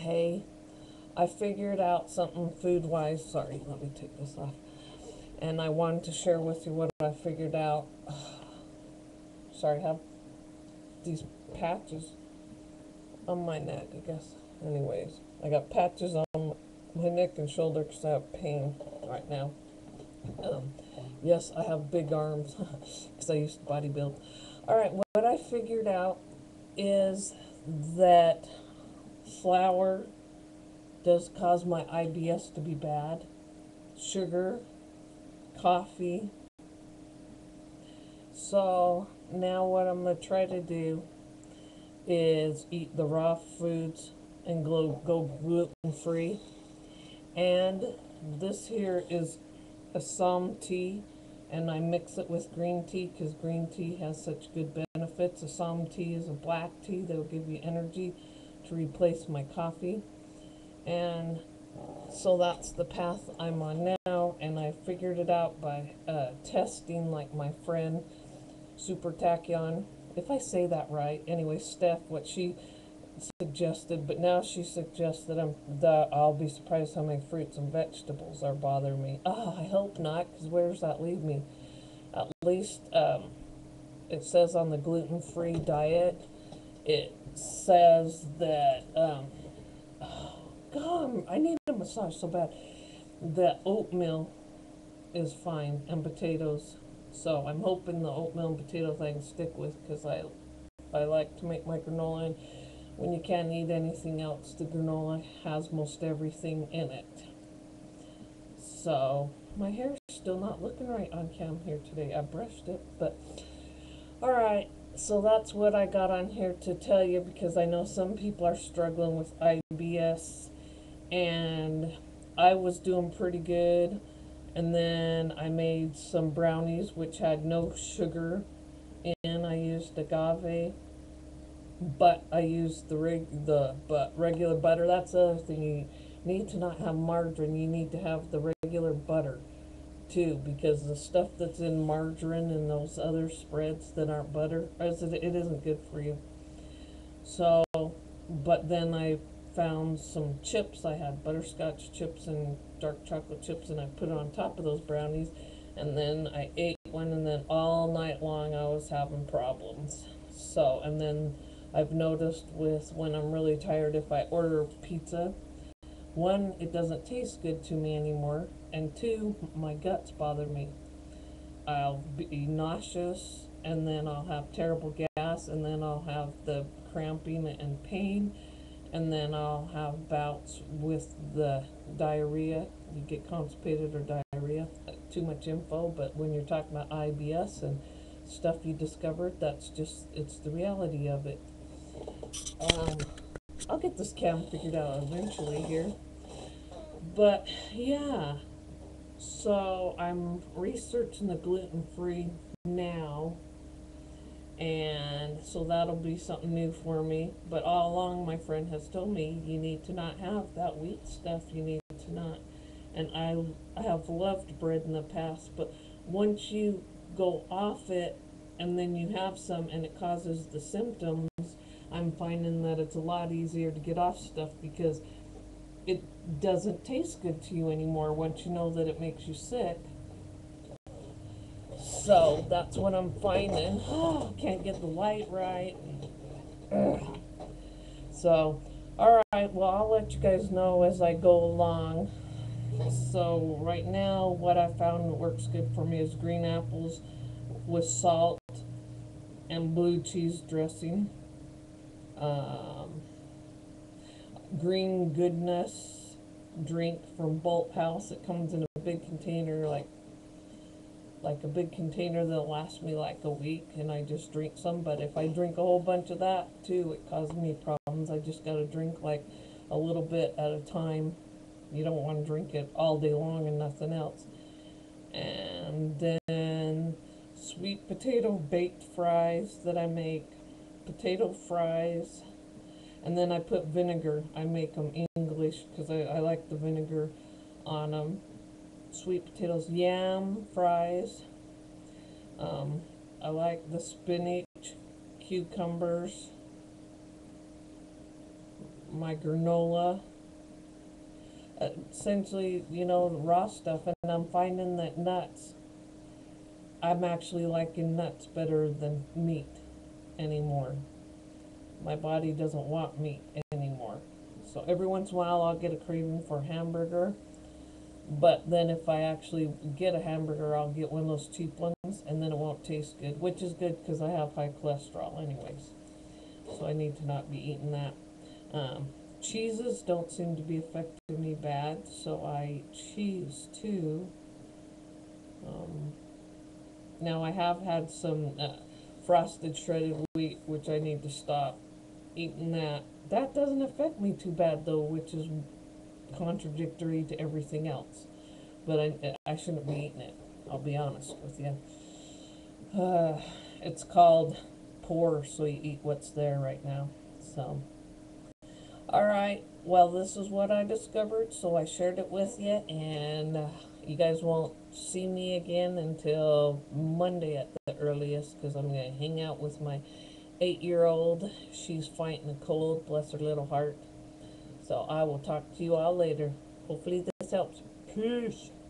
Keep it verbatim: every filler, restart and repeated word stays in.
Hey, I figured out something food-wise. Sorry, let me take this off. And I wanted to share with you what I figured out. Sorry, I have these patches on my neck, I guess. Anyways, I got patches on my neck and shoulder because I have pain right now. Um, yes, I have big arms because I used to bodybuild. All right, what I figured out is that flour does cause my I B S to be bad. Sugar, coffee. So now what I'm going to try to do is eat the raw foods and go, go gluten free. And this here is Assam tea, and I mix it with green tea because green tea has such good benefits. Assam tea is a black tea that will give you energy to replace my coffee. And so that's the path I'm on now, and I figured it out by uh, testing, like my friend Super Tachyon, if I say that right. Anyway, Steph, what she suggested, but now she suggests that I'm that I'll be surprised how many fruits and vegetables are bothering me. Oh, I hope not, because where does that leave me? At least um, it says on the gluten-free diet, it says that um, oh, God, I need a massage so bad. That oatmeal is fine and potatoes. So I'm hoping the oatmeal and potato thing stick with, because I I like to make my granola, and when you can't eat anything else, the granola has most everything in it. So my hair's still not looking right on cam here today. I brushed it, but alright. So that's what I got on here to tell you, because I know some people are struggling with I B S, and I was doing pretty good. And then I made some brownies which had no sugar in. I used agave, but I used the reg the but regular butter. That's the other thing. You need to not have margarine. You need to have the regular butter too, because the stuff that's in margarine and those other spreads that aren't butter, it isn't good for you. So, but then I found some chips. I had butterscotch chips and dark chocolate chips, and I put it on top of those brownies, and then I ate one, and then all night long I was having problems. So, and then I've noticed with when I'm really tired, if I order pizza, one, it doesn't taste good to me anymore, and two, my guts bother me. I'll be nauseous, and then I'll have terrible gas, and then I'll have the cramping and pain, and then I'll have bouts with the diarrhea. You get constipated or diarrhea. Too much info, but when you're talking about I B S and stuff you discovered, that's just, it's the reality of it. Um, I'll get this cam figured out eventually here. But yeah, so I'm researching the gluten-free now, and so that'll be something new for me. But all along, my friend has told me you need to not have that wheat stuff. You need to not. And I, I have loved bread in the past, but once you go off it and then you have some and it causes the symptoms, I'm finding that it's a lot easier to get off stuff, because it doesn't taste good to you anymore once you know that it makes you sick. So that's what I'm finding. Oh, can't get the light right. Ugh. So, alright, well, I'll let you guys know as I go along. So, right now, what I found that works good for me is green apples with salt and blue cheese dressing. Um, green Goodness drink from Bolt House. It comes in a big container, like like a big container that'll last me like a week, and I just drink some. But if I drink a whole bunch of that too, it causes me problems. I just gotta drink like a little bit at a time. You don't want to drink it all day long and nothing else. And then sweet potato baked fries that I make. Potato fries. And then I put vinegar. I make them English because I, I like the vinegar on them. Sweet potatoes, yam fries. Um, I like the spinach, cucumbers, my granola. Uh, essentially, you know, raw stuff, and I'm finding that nuts, I'm actually liking nuts better than meat anymore. My body doesn't want meat anymore. So every once in a while I'll get a craving for a hamburger, but then if I actually get a hamburger, I'll get one of those cheap ones, and then it won't taste good, which is good because I have high cholesterol anyways. So I need to not be eating that. Um, cheeses don't seem to be affecting me bad, so I eat cheese too. Um, now I have had some uh, frosted shredded wheat, which I need to stop eating that. That doesn't affect me too bad though, which is contradictory to everything else. But I, I shouldn't be eating it. I'll be honest with you. Uh, it's called poor, so you eat what's there right now. So, all right. Well, this is what I discovered, so I shared it with you, and uh, you guys won't see me again until Monday at the earliest, because I'm going to hang out with my eight-year-old. She's fighting a cold, bless her little heart. So I will talk to you all later. Hopefully this helps. Peace.